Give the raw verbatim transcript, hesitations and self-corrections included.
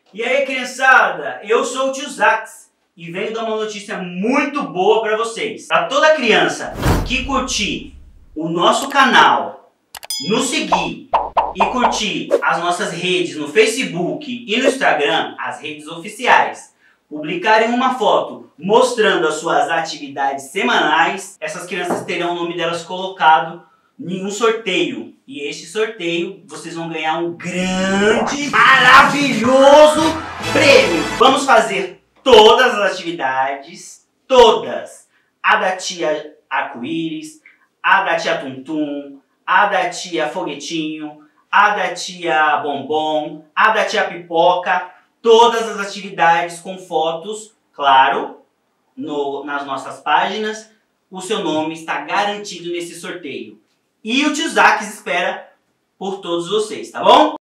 E aí, criançada, eu sou o tio Zax e venho dar uma notícia muito boa para vocês. Para toda criança que curtir o nosso canal, nos seguir e curtir as nossas redes no Facebook e no Instagram, as redes oficiais, publicarem uma foto mostrando as suas atividades semanais, essas crianças terão o nome delas colocado em um sorteio. E este sorteio vocês vão ganhar um grande, maravilhoso prêmio. Vamos fazer todas as atividades, todas. A da tia Arco-Íris, a da tia Tum-Tum, a da tia Foguetinho, a da tia Bombom, a da tia Pipoca. Todas as atividades com fotos, claro, no, nas nossas páginas. O seu nome está garantido nesse sorteio. E o tio Zax espera por todos vocês, tá bom?